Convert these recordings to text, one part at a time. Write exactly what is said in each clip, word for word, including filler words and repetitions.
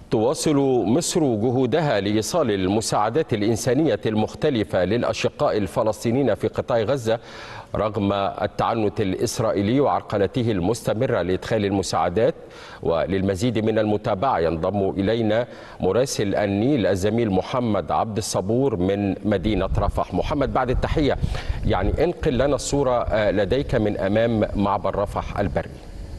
تواصل مصر جهودها لإيصال المساعدات الإنسانية المختلفة للأشقاء الفلسطينيين في قطاع غزة رغم التعنت الإسرائيلي وعرقلته المستمرة لإدخال المساعدات. وللمزيد من المتابعة ينضم إلينا مراسل النيل الزميل محمد عبد الصبور من مدينة رفح. محمد، بعد التحية، يعني انقل لنا الصورة لديك من أمام معبر رفح البري.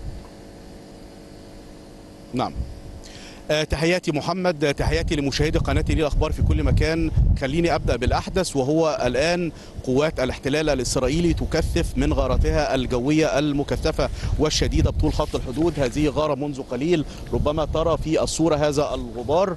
نعم، تحياتي محمد، تحياتي لمشاهدي قناة النيل الأخبار في كل مكان. خليني أبدأ بالأحدث، وهو الآن قوات الاحتلال الإسرائيلي تكثف من غاراتها الجوية المكثفة والشديدة بطول خط الحدود. هذه غارة منذ قليل ربما ترى في الصورة هذا الغبار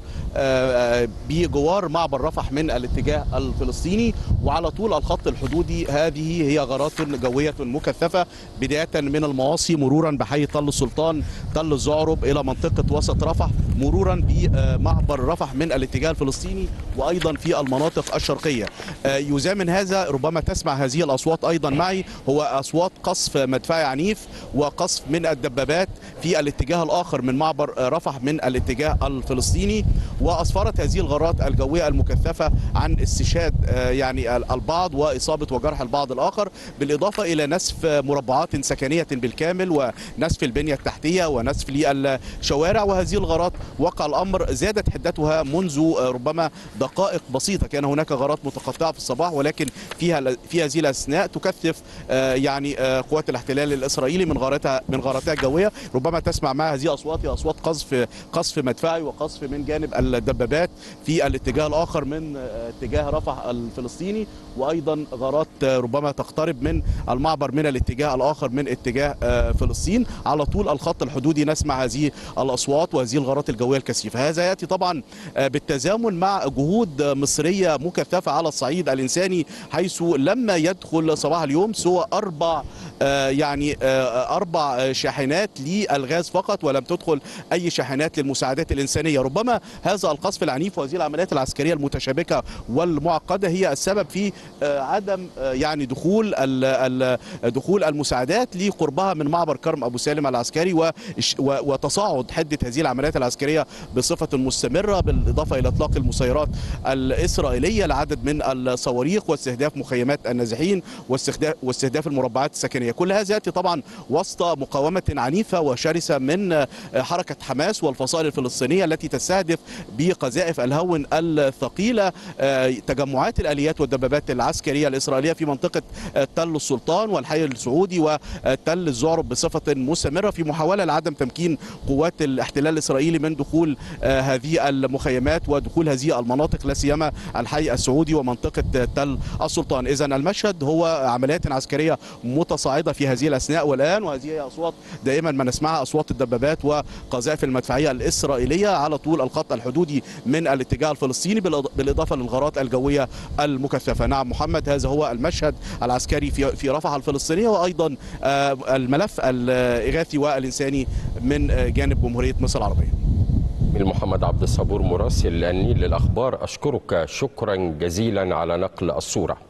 بجوار معبر رفح من الاتجاه الفلسطيني، وعلى طول الخط الحدودي هذه هي غارات جوية مكثفة بداية من المواصي مرورا بحي تل السلطان، تل الزعرب، إلى منطقة وسط رفح، مرورا بمعبر رفح من الاتجاه الفلسطيني، وأيضا في المناطق الشرقية. يزامن هذا ربما تسمع هذه الأصوات أيضا معي، هو أصوات قصف مدفعي عنيف وقصف من الدبابات في الاتجاه الآخر من معبر رفح من الاتجاه الفلسطيني. وأسفرت هذه الغارات الجوية المكثفة عن استشهاد يعني البعض وإصابة وجرح البعض الآخر، بالإضافة إلى نسف مربعات سكنية بالكامل ونسف البنية التحتية ونسف للشوارع. وهذه الغارات وقع الأمر زادت حدتها منذ ربما دقائق بسيطة. كان هناك غارات متقطعة في الصباح، ولكن فيها في هذه الأثناء تكثف يعني قوات الاحتلال الإسرائيلي من غاراتها من غاراتها الجوية. ربما تسمع مع هذه أصوات أصوات قصف قصف مدفعي وقصف من جانب الدبابات في الاتجاه الآخر من اتجاه رفح الفلسطيني، وأيضا غارات ربما تقترب من المعبر من الاتجاه الآخر من اتجاه فلسطين. على طول الخط الحدودي نسمع هذه الأصوات وهذه الغارات الجوية الكثيفة. هذا يأتي طبعا بالتزامن مع جهود مصرية مكثفة على الصعيد الإنساني، حيث لما يدخل صباح اليوم سوى أربع يعني أربع شاحنات للغاز فقط، ولم تدخل أي شاحنات للمساعدات الإنسانية. ربما هذا القصف العنيف وهذه العمليات العسكرية المتشابكة والمعقدة هي السبب في عدم يعني دخول دخول المساعدات لقربها من معبر كرم أبو سالم العسكري، وتصاعد حدة هذه العمليات العسكرية بصفة مستمرة، بالإضافة إلى إطلاق المسيرات الإسرائيلية لعدد من الصواريخ واستهداف مخيمات النازحين واستهداف واستهداف المربعات السكنية. كل هذا يأتي طبعا وسط مقاومة عنيفة وشرسة من حركة حماس والفصائل الفلسطينية التي تستهدف بقذائف الهون الثقيلة تجمعات الآليات والدبابات العسكرية الإسرائيلية في منطقة تل السلطان والحي السعودي وتل الزعرب بصفة مستمرة، في محاولة لعدم تمكين قوات الاحتلال الإسرائيلي من دخول هذه المخيمات ودخول هذه المناطق، لا سيما الحي السعودي ومنطقة تل السلطان. إذن المشهد هو عمليات عسكرية متصاعدة في هذه الأثناء والآن، وهذه هي أصوات دائما ما نسمعها، أصوات الدبابات وقذائف المدفعية الإسرائيلية على طول الخط الحدودي من الاتجاه الفلسطيني، بالإضافة للغارات الجوية المكثفة. نعم محمد، هذا هو المشهد العسكري في في رفح الفلسطينية، وأيضا الملف الإغاثي والإنساني من جانب جمهورية مصر العربية. محمد عبد الصبور مراسل النيل للأخبار، أشكرك شكرا جزيلا على نقل الصورة.